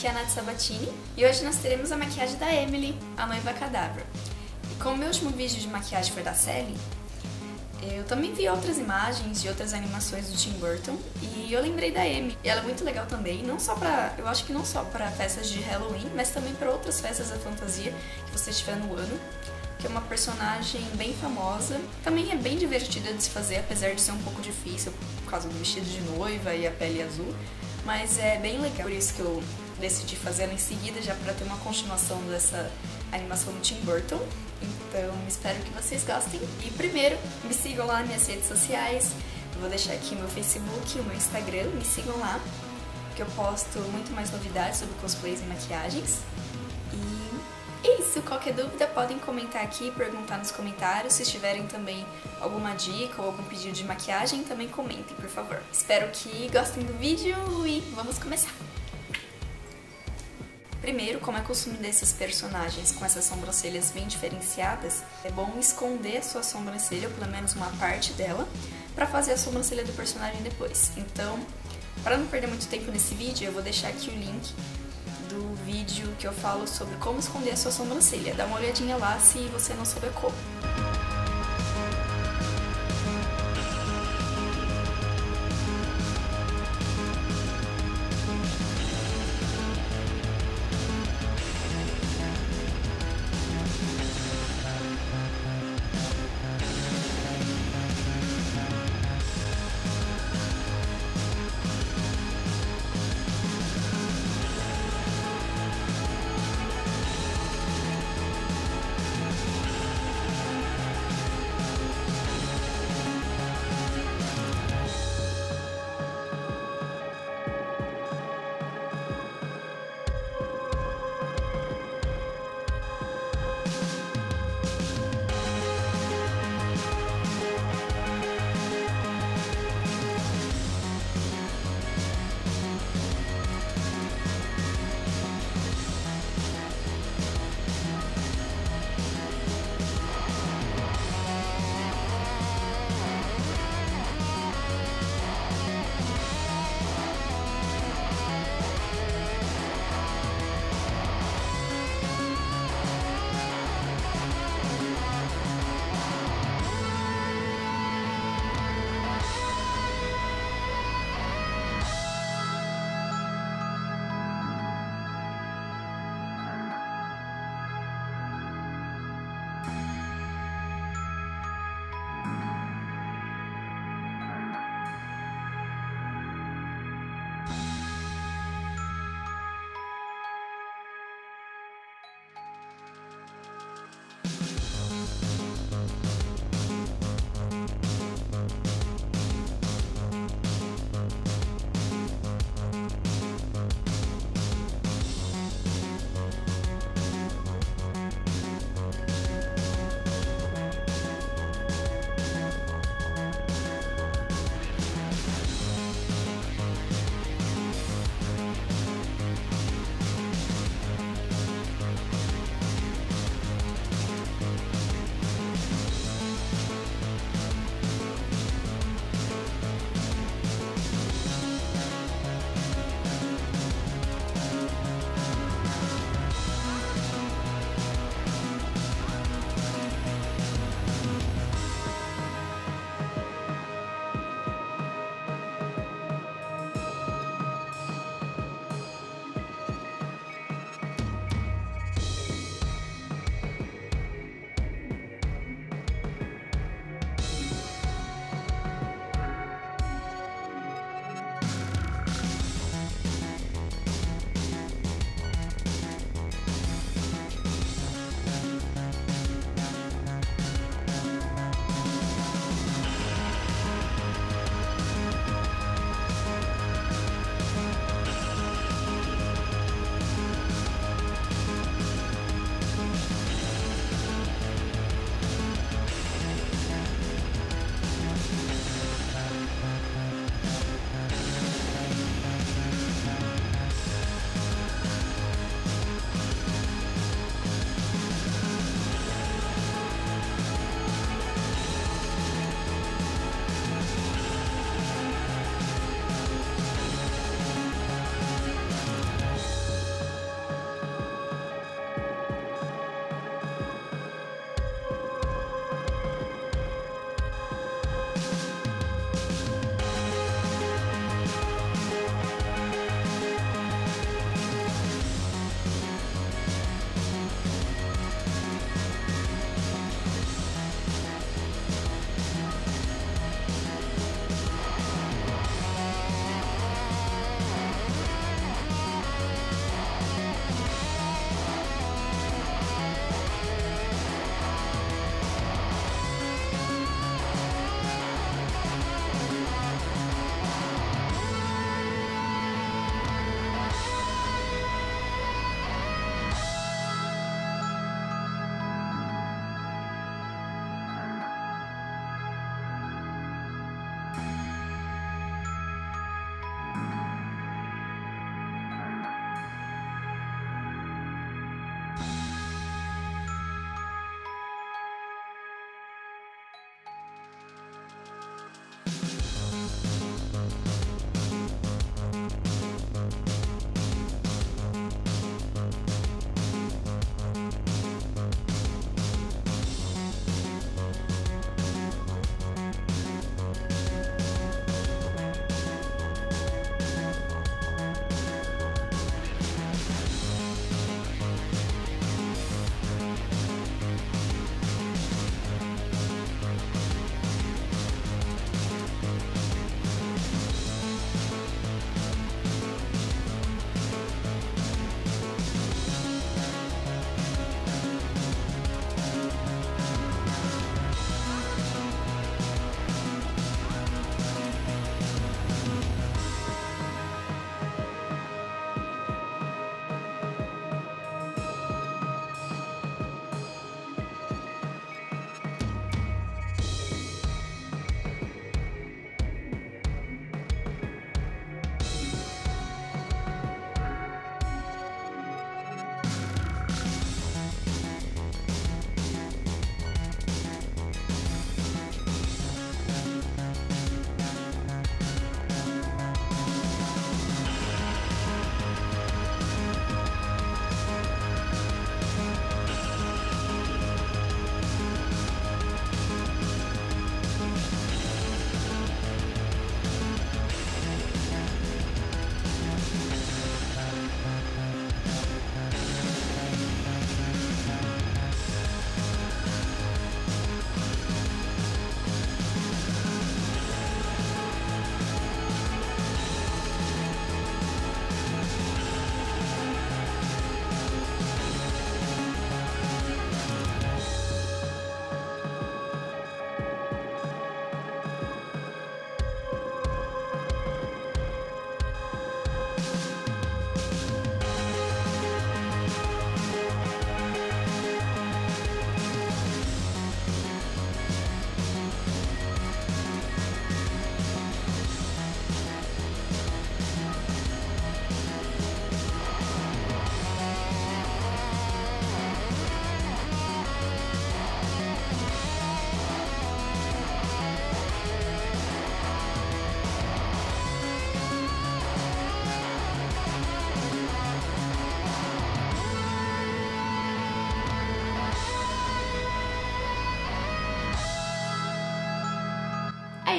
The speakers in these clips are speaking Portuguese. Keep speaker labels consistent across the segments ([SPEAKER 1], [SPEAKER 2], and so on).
[SPEAKER 1] aqui é a Nath Sabatini e hoje nós teremos a maquiagem da Emily, a noiva cadáver. E como o meu último vídeo de maquiagem foi da Sally, eu também vi outras imagens de outras animações do Tim Burton e eu lembrei da Emily. E ela é muito legal também, eu acho que não só para festas de Halloween, mas também para outras festas da fantasia que você tiver no ano, que é uma personagem bem famosa. Também é bem divertida de se fazer, apesar de ser um pouco difícil por causa do vestido de noiva e a pele azul, mas é bem legal. Por isso que eu decidi fazer ela em seguida, já para ter uma continuação dessa animação do Tim Burton. Então, espero que vocês gostem. E primeiro, me sigam lá nas minhas redes sociais. Eu vou deixar aqui meu Facebook, o meu Instagram, me sigam lá, que eu posto muito mais novidades sobre cosplays e maquiagens. E é isso, qualquer dúvida podem comentar aqui, perguntar nos comentários. Se tiverem também alguma dica ou algum pedido de maquiagem, também comentem, por favor. Espero que gostem do vídeo e vamos começar! Primeiro, como é costume desses personagens com essas sobrancelhas bem diferenciadas, é bom esconder a sua sobrancelha, ou pelo menos uma parte dela, para fazer a sobrancelha do personagem depois. Então, para não perder muito tempo nesse vídeo, eu vou deixar aqui o link do vídeo que eu falo sobre como esconder a sua sobrancelha. Dá uma olhadinha lá se você não souber como.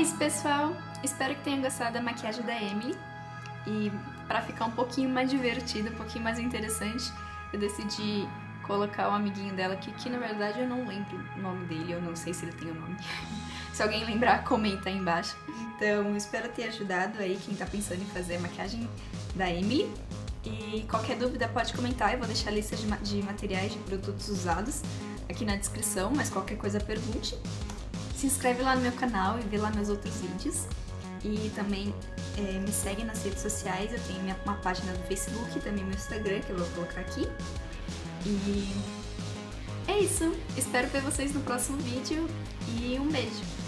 [SPEAKER 1] isso, pessoal. Espero que tenham gostado da maquiagem da Emily. E pra ficar um pouquinho mais divertido, um pouquinho mais interessante, eu decidi colocar o amiguinho dela aqui, que na verdade eu não lembro o nome dele, eu não sei se ele tem o nome. Se alguém lembrar, comenta aí embaixo. Então, espero ter ajudado aí quem tá pensando em fazer a maquiagem da Emily. E qualquer dúvida pode comentar, eu vou deixar a lista de materiais, de produtos usados aqui na descrição, mas qualquer coisa pergunte. Se inscreve lá no meu canal e vê lá meus outros vídeos. E também me segue nas redes sociais, eu tenho uma página do Facebook e também meu Instagram, que eu vou colocar aqui. E é isso, espero ver vocês no próximo vídeo e um beijo!